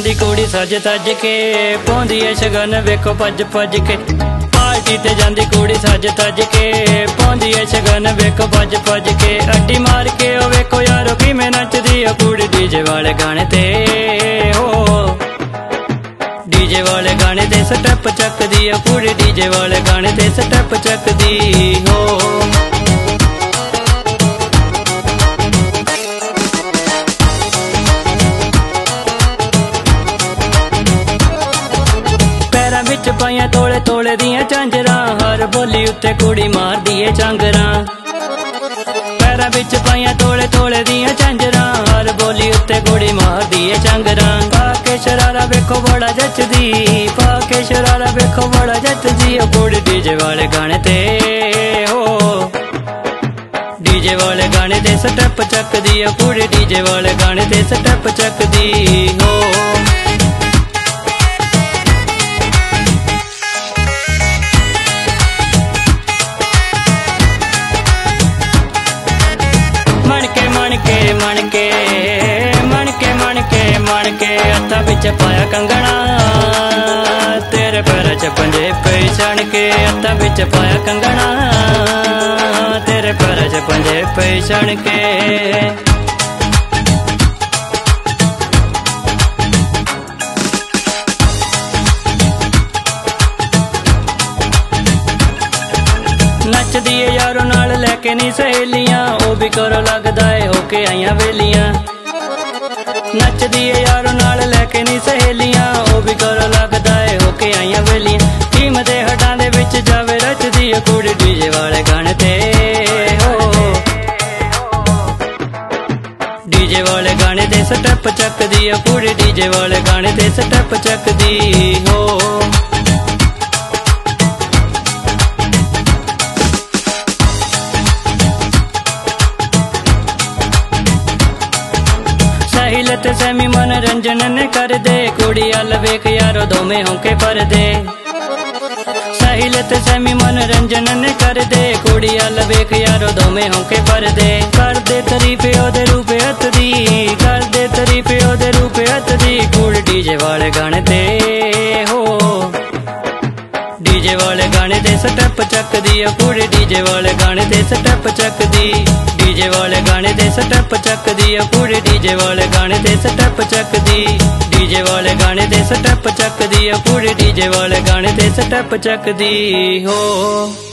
जांदी कुड़ी सज तज के, पाउंदी है शगन वेखो भज भज के। पार्टी ते जांदी कुड़ी सज तज के, पाउंदी है शगन वेखो भज भज के। अड्डी मार के ओ वेखो यारो किवें नचदी ओ कुड़ी डीजे वाले गाने ते हो। डीजे वाले गाने ते स्टैप चकदी ओ कुड़ी, डीजे वाले गाने ते स्टैप चकदी हो। विच पाइया तोले तोले दियां झांजरां, हर बोली उत्ते कुड़ी मार दिए झांगरां। पैरां विच पाइया तोले तोले दियां झांजरां, हर बोली उत्ते कुड़ी मार दिए झांगरां। पाके शरारा वेखो बड़ा जचदी, पाके शरारा वेखो बड़ा जचदी ओ कुड़ी डीजे वाले गाने ते हो। डीजे वाले गाने ते स्टैप चकदी ओ कुड़ी, डीजे वाले गाने ते स्टैप चकदी हो। मन के हत्था विच पाया कंगना, तेरे पैरां च पंजे पई छण के। हत्था विच पाया कंगना, तेरे पैरां च पंजे पई छण के। नचदी है यारों नाल लैके नी सहेलियां, ओ भी करो लगदा है होके आईयां वेलियां। नचदी है यारों नाल लैके नी सहेलियां, ओ भी करो लगदा है होके आईयां वेलियां। टीम दे हटां दे विच जावे रचदी है कुड़ी डीजे वाले गाने ते हो। डीजे वाले गाने ते स्टैप चकदी है कुड़ी, डीजे वाले गाने ते स्टैप चकदी हो। साहिल ते सैमी मनोरंजन ने कर दे, कुड़ी अल वेख यारो दोवें होके पर दे। साहिल ते सैमी मनोरंजन ने कर दे, कुड़ी अल वेख यारो दोवें होके पर दे। कर दे तारीफ ओदे रूप हथ दी, कर दे तारीफ ओदे रूप हथ दी कुड़ी डीजे वाले गाने ते हो। डीजे वाले गाने ते स्टैप चकदी ओ कुड़ी, डीजे वाले गाने ते स्टैप चकदी। डीजे वाले गाने ते स्टैप चकदी ओ कुड़ी, डीजे वाले गाने ते स्टैप चकदी। डीजे वाले गाने ते स्टैप चकदी ओ कुड़ी, डीजे वाले गाने ते स्टैप चकदी हो।